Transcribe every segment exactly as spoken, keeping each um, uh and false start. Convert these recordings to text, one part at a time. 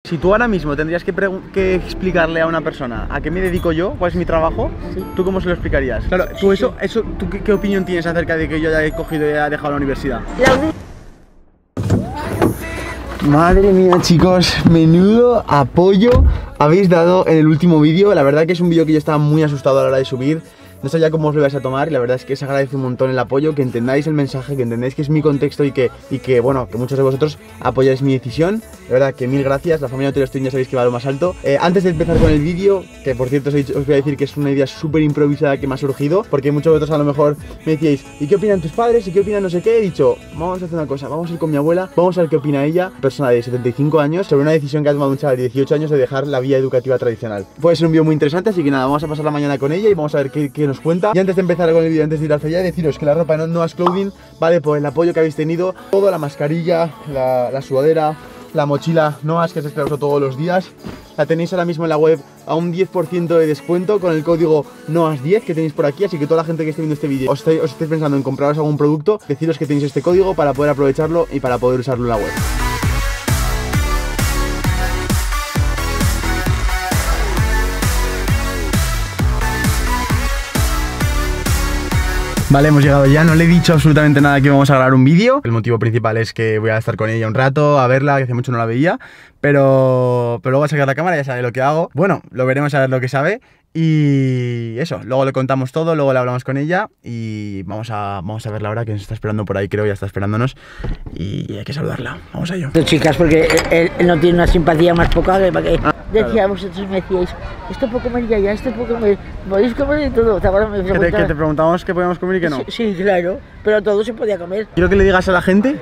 Si tú ahora mismo tendrías que, que explicarle a una persona a qué me dedico yo, cuál es mi trabajo, sí. ¿Tú cómo se lo explicarías? Claro, tú sí, eso, sí. eso ¿tú qué, qué opinión tienes acerca de que yo ya he cogido y he dejado la universidad? La... Madre mía, chicos, menudo apoyo habéis dado en el último vídeo. La verdad que es un vídeo que yo estaba muy asustado a la hora de subir. No sabía cómo os lo vais a tomar y la verdad es que os agradece un montón el apoyo, que entendáis el mensaje, que entendáis que es mi contexto y que, y que bueno, que muchos de vosotros apoyáis mi decisión. De verdad que mil gracias, la familia Otero Stream ya sabéis que va a lo más alto. Eh, antes de empezar con el vídeo, que por cierto os, he dicho, os voy a decir que es una idea súper improvisada que me ha surgido, porque muchos de vosotros a lo mejor me decíais, ¿y qué opinan tus padres? ¿Y qué opinan no sé qué? He dicho, vamos a hacer una cosa, vamos a ir con mi abuela, vamos a ver qué opina ella, persona de setenta y cinco años, sobre una decisión que ha tomado un chaval de dieciocho años de dejar la vía educativa tradicional. Puede ser un vídeo muy interesante, así que nada, vamos a pasar la mañana con ella y vamos a ver qué, qué nos cuenta. Y antes de empezar con el vídeo, antes de ir hacia allá, deciros que la ropa no Noah's Clothing vale por el apoyo que habéis tenido, toda la mascarilla, la, la sudadera, la mochila Noah's, que es que la uso todos los días, la tenéis ahora mismo en la web a un diez por ciento de descuento con el código Noah's diez que tenéis por aquí, así que toda la gente que esté viendo este vídeo os estéis, os estéis pensando en compraros algún producto, deciros que tenéis este código para poder aprovecharlo y para poder usarlo en la web. Vale, hemos llegado ya, no le he dicho absolutamente nada que vamos a grabar un vídeo. El motivo principal es que voy a estar con ella un rato, a verla, que hace mucho no la veía. Pero, pero luego va a sacar la cámara, ya sabe lo que hago. Bueno, lo veremos a ver lo que sabe. Y eso, luego le contamos todo, luego le hablamos con ella. Y vamos a, vamos a verla ahora, que nos está esperando por ahí, creo, ya está esperándonos. Y hay que saludarla, vamos a ello. Chicas, porque él, él no tiene una simpatía más poca que para que... Ah, decía, claro. Vosotros me decíais, esto puedo comer ya, ya, esto puedo comer, podéis comer y todo. Ahora me que, te, que te preguntamos qué podíamos comer y qué no. Sí, sí, claro, pero todo se podía comer. Quiero que le digas a la gente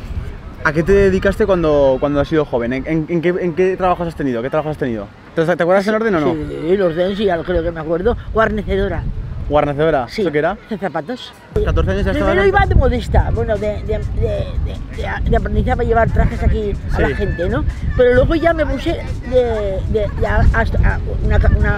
a qué te dedicaste cuando, cuando has sido joven, ¿En, en, en, qué, en qué trabajos has tenido, qué trabajos has tenido. ¿Te, te acuerdas el orden o no? Sí, el orden sí, ya creo que me acuerdo. Guarnecedora. ¿Guarnecedora? Sí. ¿Eso qué era? De zapatos. catorce años ya estaba. Primero iba de modista, bueno, de, de, de, de, de, de aprendizaje para llevar trajes aquí a sí. la gente, ¿no? Pero luego ya me puse de, de, de hasta una, una,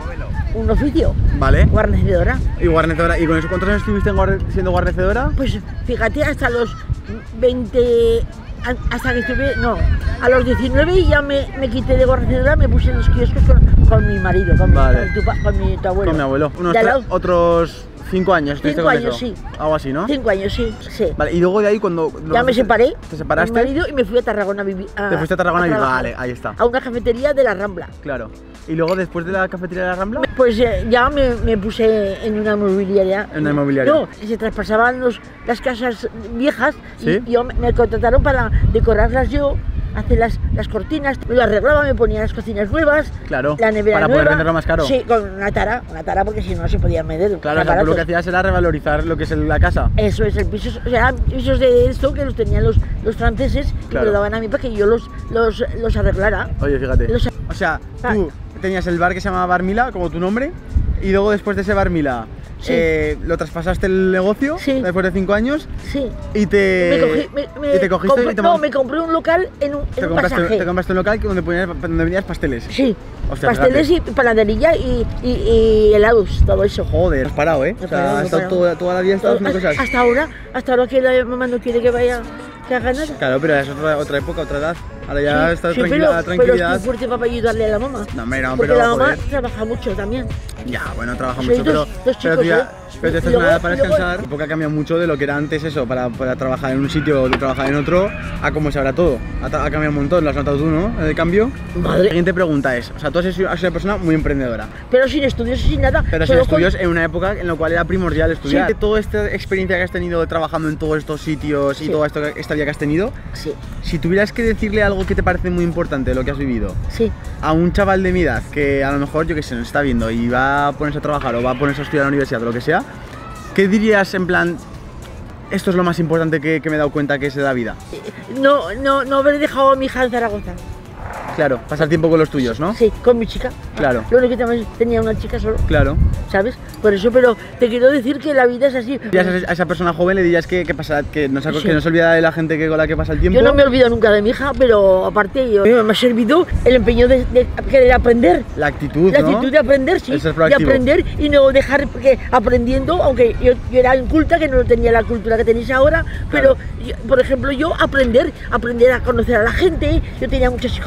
un oficio. Vale. Guarnecedora. ¿Y guarnecedora? ¿Y con eso cuántos años estuviste siendo guarnecedora? Pues fíjate, hasta los veinte... Hasta que estuve, no, a los diecinueve ya me, me quité de guarnecedora, me puse en los kioscos con, con mi marido, con, vale. mi, con, tu, con mi tu abuelo. Con mi abuelo. Unos otros cinco años. Cinco años, sí. Algo así, ¿no? Cinco años, sí, sí. Vale, y luego de ahí cuando... Ya me separé. ¿Te separaste? Con mi marido y me fui a Tarragona a vivir. Te fuiste a Tarragona a vivir, vale, ahí está. A una cafetería de la Rambla. Claro. ¿Y luego después de la cafetería de la Rambla? Pues eh, ya me, me puse en una inmobiliaria. ¿En una inmobiliaria? No, se traspasaban los, las casas viejas. ¿Sí? Y yo, me contrataron para decorarlas yo, hacer las, las cortinas, me lo arreglaba, me ponía las cocinas nuevas. Claro, la nevera para nueva, poder venderlo más caro. Sí, con una tara, una tara porque si no, no se podía medir. Claro, o sea, tú lo que hacías era revalorizar lo que es la casa. Eso es, el piso, o sea, pisos de esto que los tenían los, los franceses, claro. Y me lo daban a mí para que yo los, los, los arreglara. Oye, fíjate. Los... O sea, ah. tú tenías el bar que se llamaba Bar Mila, como tu nombre, y luego después de ese Bar Mila, sí. eh, lo traspasaste el negocio, sí. Después de cinco años, sí. y te, me cogí, me, me y te cogiste compré, y te no, me compré un local en un, te en un compraste, pasaje. Te compraste un local donde, ponías, donde vendías pasteles. Sí, hostia, pasteles fíjate. Y panadería y, y, y helados, todo eso. Joder, has parado, ¿eh? O sea, has estado toda, toda la vida estado haciendo cosas. Hasta ahora, hasta ahora que la mamá no quiere que vaya, que haga nada. Claro, pero es otra, otra época, otra edad. Ahora ya sí, estás sí, tranquila, pero, tranquilidad. Pero estoy fuerte para ayudarle a la mamá. No, mira, porque pero la mamá joder. trabaja mucho también. Ya, bueno, trabaja Soy mucho, dos, pero, dos chicos, pero tú ya, ¿eh? pero te estás luego, nada para descansar. Luego... Porque ha cambiado mucho de lo que era antes eso, para, para trabajar en un sitio o trabajar en otro, a cómo se hará todo. Ha, ha cambiado un montón, lo has notado tú, ¿no? El cambio. Madre. La siguiente pregunta es, o sea, tú has sido, has sido una persona muy emprendedora. Pero sin estudios y sin nada. Pero sin estudios con... en una época en la cual era primordial estudiar. Sí. Toda esta experiencia que has tenido trabajando en todos estos sitios sí. y toda esto, esta vida que has tenido, sí. si tuvieras que decirle algo que te parece muy importante de lo que has vivido, sí. a un chaval de mi edad que a lo mejor, yo que sé, nos está viendo y va a ponerse a trabajar o va a ponerse a estudiar a la universidad o lo que sea, ¿qué dirías en plan, esto es lo más importante que, que me he dado cuenta que es de la vida? No, no, no haber dejado a mi hija en Zaragoza. Claro, pasar tiempo con los tuyos, ¿no? Sí, con mi chica. Claro. Lo único que también tenía una chica solo. Claro. ¿Sabes? Por eso, pero te quiero decir que la vida es así. Y a esa, a esa persona joven le dirías que, que, pasa, que, no se, sí. que no se olvida de la gente que, con la que pasa el tiempo. Yo no me olvido nunca de mi hija, pero aparte yo, me ha servido el empeño de, de, de aprender. La actitud, La ¿no? actitud de aprender, sí. De aprender y no dejar que aprendiendo, aunque yo, yo era inculta, que no tenía la cultura que tenéis ahora, pero, claro. yo, por ejemplo, yo aprender, aprender a conocer a la gente, yo tenía mucha psicología,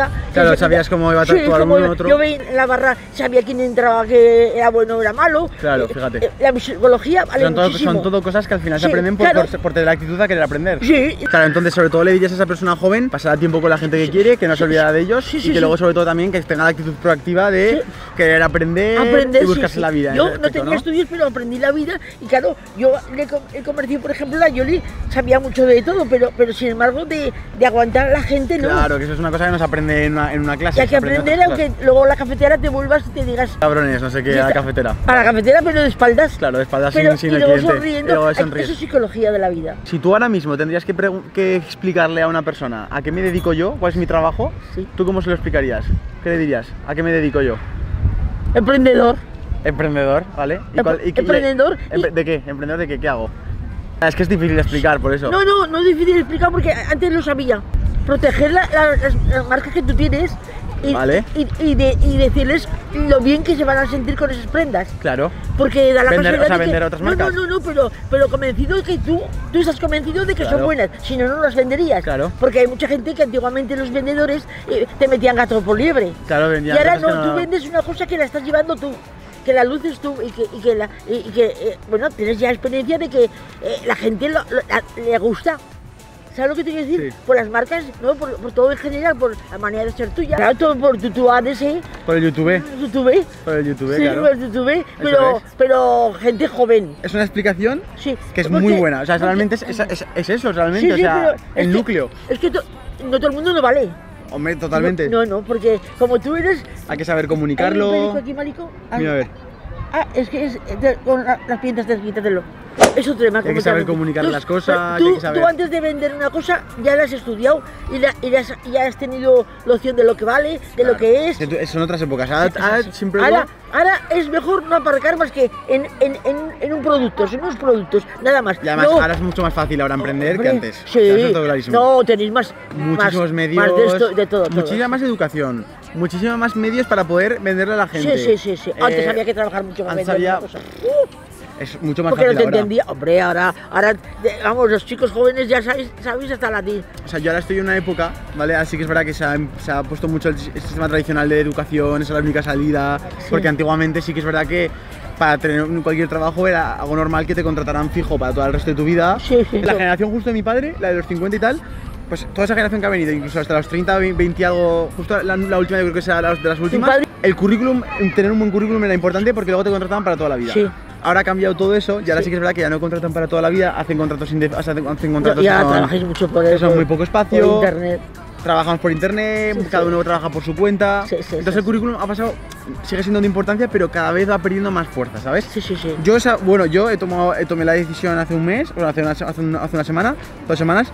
psicología. Claro, que sabías cómo iba a sí, actuar como uno u otro. Yo veía en la barra, sabía quién entraba, que era bueno o era malo. Claro, fíjate. La psicología vale Son todo, muchísimo. son todo cosas que al final Sí, se aprenden por, claro. por, por tener la actitud a querer aprender. Sí. Claro, entonces sobre todo le dirías a esa persona joven, pasará tiempo con la gente que quiere, que no se olvida de ellos Sí, y sí, que sí. luego sobre todo también que tenga la actitud proactiva de Sí. querer aprender, Aprender, y buscarse sí, sí. la vida. Yo en ese no aspecto, tenía estudios, pero aprendí la vida. Y claro, yo le com- he convertido, por ejemplo, la Yoli sabía mucho de todo, pero, pero sin embargo, de, de aguantar a la gente, ¿no? Claro, que eso es una cosa que no se aprende en una, en una clase. Y hay que se aprende en aprender, otras aunque luego a la cafetera te vuelvas y te digas. cabrones, no sé qué, "Ya a la está". cafetera. A la cafetera, pero de espaldas. Claro, de espaldas Pero, sin, sin y el luego cliente. sonriendo. Y luego Ay, sonríes. eso es psicología de la vida. Si tú ahora mismo tendrías que, pregu- que explicarle a una persona a qué me dedico yo, cuál es mi trabajo, Sí. ¿tú cómo se lo explicarías? ¿Qué le dirías? ¿A qué me dedico yo? Emprendedor. Emprendedor, ¿vale? ¿Y Empre- y qué- emprendedor y- empre- ¿De qué? ¿Emprendedor de qué? ¿Qué hago? Es que es difícil de explicar, por eso. No, no, no es difícil de explicar porque antes lo sabía. Proteger la- la- las, las marcas que tú tienes y, Vale. y, y de- y decirles lo bien que se van a sentir con esas prendas. Claro. Porque da la Vender- casualidad o sea, de que- vender a otras no, marcas. No, no, no, pero, pero convencido de que tú, tú estás convencido de que Claro. son buenas, si no, no las venderías. Claro. Porque hay mucha gente que antiguamente los vendedores eh, te metían gato por liebre. Claro, Y vendían ahora cosas no, que tú vendes una cosa que la estás llevando tú, que la luces tú y que, y que, la, y, y que eh, bueno, tienes ya experiencia de que eh, la gente lo- lo- la- le gusta. ¿Sabes lo que te quiero decir? Sí. Por las marcas, ¿no? Por, por todo en general, por la manera de ser tuya. Claro, todo por tu, tu A D C, Por el YouTube. YouTube. Por el YouTube, Sí, claro. por YouTube, pero, es. pero gente joven. Es una explicación Sí. que es porque- muy buena. O sea, porque- realmente es, es, es- es eso, realmente. Sí, o sí, sea, pero el es que- núcleo. Es que to- no todo el mundo no vale. Hombre, totalmente. No, no, porque como tú eres. Hay que saber ¿Hay un comunicarlo. perico aquí, marico? Ah, Mira, a ver. Ah, es que es de- con la- las pintas de quítatelo. Es otro tema. Hay que saber completamente. comunicar Tú- las cosas, Tú, hay que saber- tú antes de vender una cosa ya la has estudiado y, la, y la has- ya has tenido noción de lo que vale, de Claro. lo que es. Que tú- Son otras épocas. Ahora, ahora siempre Ahora, digo- ahora es mejor no aparcar más que en, en, en, en un producto, en unos productos, nada más. Y además, No, ahora es mucho más fácil ahora emprender hombre, que antes. Sí. Eso está clarísimo. No, tenéis más. Muchísimos más, medios. Más de, esto, de todo. todo. Muchísima más educación. Muchísima más medios para poder venderle a la gente. Sí, sí, sí, sí. Antes Eh, había que trabajar mucho más. antes vender había- una cosa. Uh, Es mucho más porque no fácil te ahora. entendía. Hombre, ahora, ahora, de- vamos, los chicos jóvenes ya sabéis, sabéis hasta latín. O sea, yo ahora estoy en una época, ¿vale? Así que es verdad que se ha, se ha puesto mucho el, si- el sistema tradicional de educación, esa es la única salida. Sí. Porque antiguamente sí que es verdad que para tener un- cualquier trabajo era algo normal que te contrataran fijo para todo el resto de tu vida. Sí, sí. La generación justo de mi padre, la de los cincuenta y tal, pues toda esa generación que ha venido, incluso hasta los treinta, veinte y algo, justo la, la última yo creo que sea la- de las últimas, padre- el currículum, tener un buen currículum era importante porque luego te contrataban para toda la vida. Sí. Ahora ha cambiado todo eso y ahora sí, Sí. que es verdad que ya no contratan para toda la vida, hacen contratos, indef- hacen, hacen contratos Ya que son- trabajáis mucho por que eso. son muy poco espacio. Por internet. Trabajamos por internet, Sí, cada sí. uno trabaja por su cuenta. Sí, sí, Entonces sí, el currículum ha pasado, sigue siendo de importancia, pero cada vez va perdiendo más fuerza, ¿sabes? Sí, sí, sí. Yo, esa, bueno, yo he tomado, he tomé la decisión hace un mes, bueno, hace una, hace una, hace una semana, dos semanas,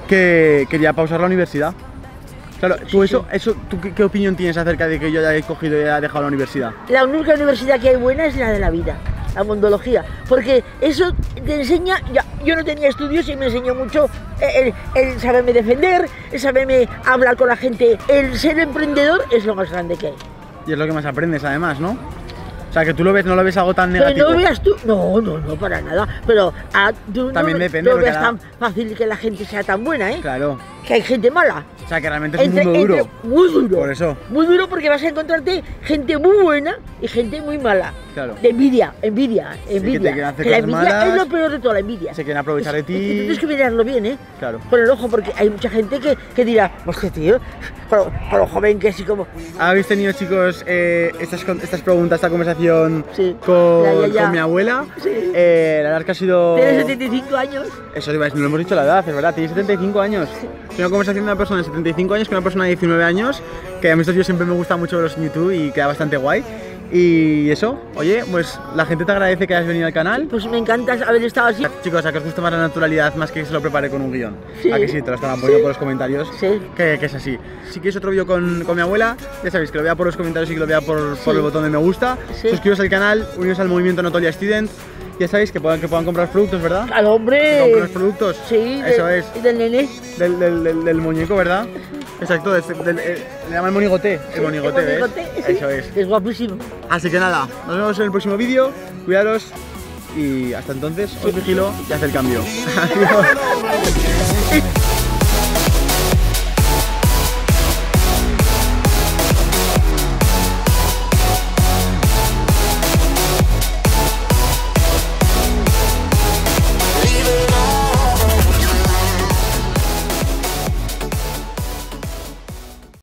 que quería pausar la universidad. Claro, tú Sí, eso, eso ¿tú qué, qué opinión tienes acerca de que yo ya he cogido y haya dejado la universidad? La única universidad que hay buena es la de la vida, la mondología, porque eso te enseña, ya, yo no tenía estudios y me enseñó mucho el, el saberme defender, el saberme hablar con la gente, el ser emprendedor es lo más grande que hay. Y es lo que más aprendes además, ¿no? O sea, que tú lo ves, no lo ves algo tan Pero negativo. no veas tú, no, no, no, para nada, pero ah, tú También no, depende, no porque veas ahora- tan fácil que la gente sea tan buena, ¿eh? Claro. Que hay gente mala. O sea, que realmente es Entre- un mundo duro. entre- muy duro. Por eso. Muy duro porque vas a encontrarte gente muy buena y gente muy mala. Claro. De envidia, envidia, envidia. quieren hacer la cosas envidia malas, es lo peor de todo, la envidia. se quieren aprovechar de Es- ti. es que tú tienes que mirarlo bien, ¿eh? Claro. Con el ojo, porque hay mucha gente que, que dirá, hostia, tío, con lo, con lo joven que así como... ¿Habéis tenido, chicos, eh, estas, con- estas preguntas, esta conversación Sí. con, Ya, ya, ya. con mi abuela? Sí. Eh, la verdad es que ha sido... Tienes setenta y cinco años. Eso, iba a decir, no lo hemos dicho la edad, es verdad, tiene setenta y cinco años. Es una conversación de una persona de setenta y cinco años con una persona de diecinueve años, que a mí estos vídeos siempre me gustan mucho verlos en YouTube y queda bastante guay. Y eso, oye, pues la gente te agradece que hayas venido al canal. Pues me encanta haber estado así. Chicos, a que os gusta más la naturalidad más que se lo prepare con un guión. Sí. A que sí, te lo estaban poniendo Sí. por los comentarios. Sí. Que, que es así. Si queréis otro vídeo con, con mi abuela, ya sabéis que lo vea por los comentarios y que lo vea por, por Sí. el botón de me gusta. Sí. Suscribiros al canal, uniros al movimiento Notolia Student. Ya sabéis que puedan, que puedan comprar productos, ¿verdad? Al hombre. Comprar los productos. Sí, Eso del- es. del nene. Del, del, del, del muñeco, ¿verdad? Exacto, del, del- eh, le llaman monigote. El monigote, El ¿ves? monigote, sí. Eso es. Es guapísimo. Así que nada, nos vemos en el próximo vídeo. Cuidaros y hasta entonces os vigilo y haz el cambio. Adiós.